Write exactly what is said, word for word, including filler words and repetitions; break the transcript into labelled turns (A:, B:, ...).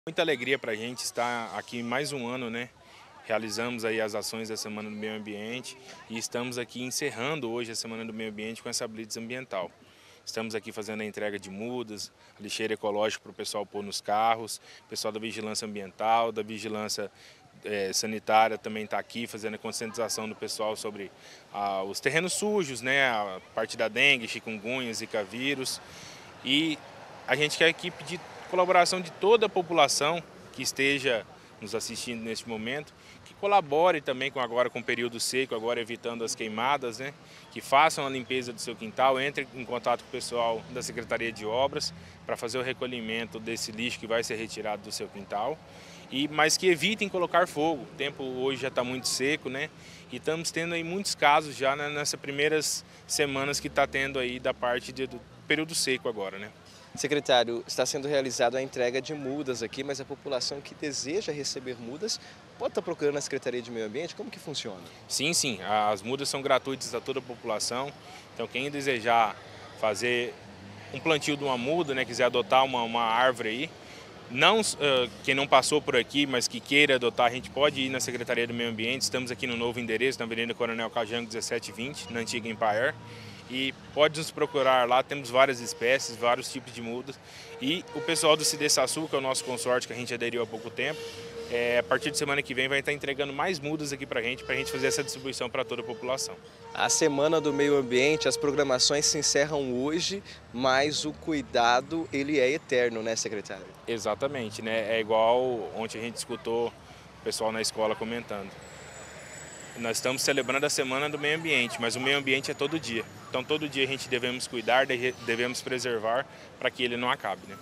A: Muita alegria para a gente estar aqui mais um ano, né? Realizamos aí as ações da Semana do Meio Ambiente e estamos aqui encerrando hoje a Semana do Meio Ambiente com essa blitz ambiental. Estamos aqui fazendo a entrega de mudas, lixeira ecológica para o pessoal pôr nos carros, o pessoal da Vigilância Ambiental, da Vigilância eh, Sanitária também está aqui fazendo a conscientização do pessoal sobre ah, os terrenos sujos, né? A parte da dengue, chikungunya, zika vírus. E a gente quer aqui pedir colaboração de toda a população que esteja nos assistindo neste momento, que colabore também com agora com o período seco, agora evitando as queimadas, né? Que façam a limpeza do seu quintal, entrem em contato com o pessoal da Secretaria de Obras para fazer o recolhimento desse lixo que vai ser retirado do seu quintal, e, mas que evitem colocar fogo. O tempo hoje já está muito seco, né? E estamos tendo aí muitos casos já né, nessas primeiras semanas que está tendo aí da parte de, do período seco agora, né?
B: Secretário, está sendo realizada a entrega de mudas aqui, mas a população que deseja receber mudas pode estar procurando a Secretaria de Meio Ambiente? Como que funciona?
A: Sim, sim, as mudas são gratuitas a toda a população, então quem desejar fazer um plantio de uma muda, né, quiser adotar uma, uma árvore aí, não, uh, quem não passou por aqui, mas que queira adotar, a gente pode ir na Secretaria do Meio Ambiente. Estamos aqui no novo endereço, na Avenida Coronel Cajango dezessete vinte, na antiga Empire. E pode nos procurar lá, temos várias espécies, vários tipos de mudas. E o pessoal do Cidesassu, que é o nosso consórcio que a gente aderiu há pouco tempo, é, a partir de semana que vem vai estar entregando mais mudas aqui para a gente, para a gente fazer essa distribuição para toda a população.
B: A Semana do Meio Ambiente, as programações se encerram hoje, mas o cuidado ele é eterno, né, secretário?
A: Exatamente, né? É igual ontem a gente escutou o pessoal na escola comentando. Nós estamos celebrando a Semana do Meio Ambiente, mas o meio ambiente é todo dia. Então todo dia a gente devemos cuidar, devemos preservar para que ele não acabe, né?